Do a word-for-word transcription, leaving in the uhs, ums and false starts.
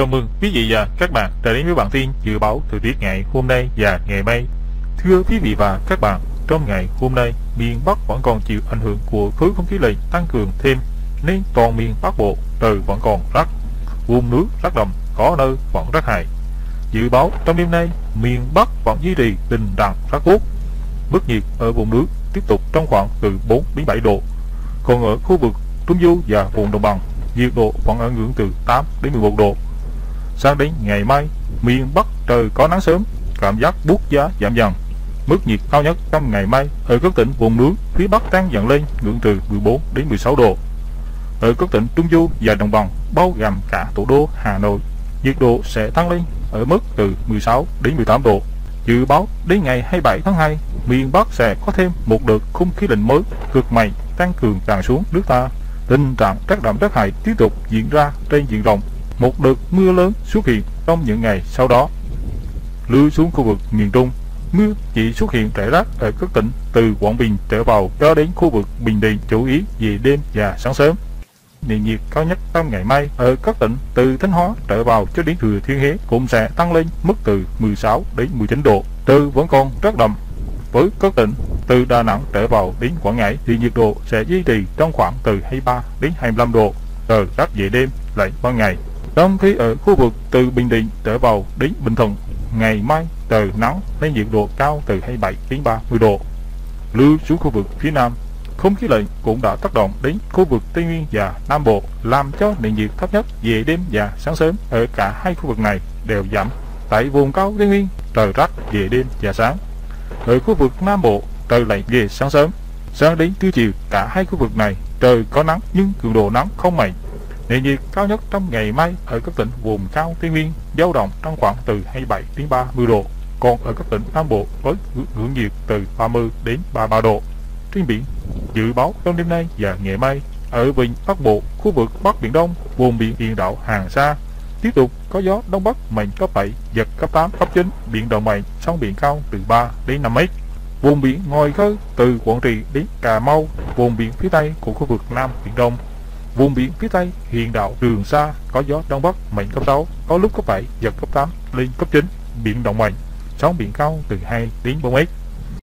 Chào mừng quý vị và các bạn đã đến với bản tin dự báo thời tiết ngày hôm nay và ngày mai. Thưa quý vị và các bạn, trong ngày hôm nay, miền Bắc vẫn còn chịu ảnh hưởng của khối không khí lạnh tăng cường thêm, nên toàn miền Bắc Bộ trời vẫn còn rét, vùng núi rét đậm, có nơi vẫn rét hại. Dự báo trong đêm nay, miền Bắc vẫn duy trì tình trạng rét buốt. Mức nhiệt ở vùng núi tiếp tục trong khoảng từ bốn đến bảy độ, còn ở khu vực Trung Du và vùng đồng bằng, nhiệt độ vẫn ở ngưỡng từ tám đến mười một độ. Sang đến ngày mai, miền Bắc trời có nắng sớm, cảm giác buốt giá giảm dần. Mức nhiệt cao nhất trong ngày mai ở các tỉnh vùng núi phía Bắc tăng dần lên ngưỡng từ mười bốn đến mười sáu độ. Ở các tỉnh Trung Du và đồng bằng, bao gồm cả thủ đô Hà Nội, nhiệt độ sẽ tăng lên ở mức từ mười sáu đến mười tám độ. Dự báo đến ngày hai mươi bảy tháng hai, miền Bắc sẽ có thêm một đợt không khí lạnh mới cực mạnh tăng cường tràn xuống nước ta. Tình trạng rét đậm rét hại tiếp tục diễn ra trên diện rộng. Một đợt mưa lớn xuất hiện trong những ngày sau đó. Lui xuống khu vực miền Trung, mưa chỉ xuất hiện rải rác ở các tỉnh từ Quảng Bình trở vào cho đến khu vực Bình Định, chủ yếu về đêm và sáng sớm. Nền nhiệt cao nhất trong ngày mai ở các tỉnh từ Thanh Hóa trở vào cho đến Thừa Thiên Huế cũng sẽ tăng lên mức từ mười sáu đến mười chín độ. Trời vẫn còn rét đậm. Với các tỉnh từ Đà Nẵng trở vào đến Quảng Ngãi thì nhiệt độ sẽ duy trì trong khoảng từ hai mươi ba đến hai mươi lăm độ. Trời rét về đêm, lạnh ban ngày. Trong khi ở khu vực từ Bình Định trở vào đến Bình Thuận, ngày mai trời nắng nên nhiệt độ cao từ hai mươi bảy đến ba mươi độ. Lưu xuống khu vực phía Nam, không khí lạnh cũng đã tác động đến khu vực Tây Nguyên và Nam Bộ, làm cho nền nhiệt thấp nhất về đêm và sáng sớm ở cả hai khu vực này đều giảm. Tại vùng cao Tây Nguyên, trời rét về đêm và sáng. Ở khu vực Nam Bộ, trời lạnh về sáng sớm. Sang đến trưa chiều, cả hai khu vực này trời có nắng nhưng cường độ nắng không mạnh. Nền nhiệt cao nhất trong ngày mai ở các tỉnh vùng cao Tây Nguyên dao động trong khoảng từ hai mươi bảy đến ba mươi độ, còn ở các tỉnh Nam Bộ với ngưỡng nhiệt từ ba mươi đến ba mươi ba độ. Trên biển, dự báo trong đêm nay và ngày mai ở vịnh Bắc Bộ, khu vực Bắc Biển Đông, vùng biển huyện đảo Hoàng Sa tiếp tục có gió đông bắc mạnh cấp bảy, giật cấp tám, cấp chín, biển động mạnh, sóng biển cao từ ba đến năm mét. Vùng biển ngoài khơi từ Quảng Trị đến Cà Mau, vùng biển phía tây của khu vực Nam Biển Đông, vùng biển phía tây huyện đảo Trường Sa có gió đông bắc mạnh cấp sáu, có lúc cấp bảy, giật cấp tám lên cấp chín, biển động mạnh, sóng biển cao từ hai đến bốn mét.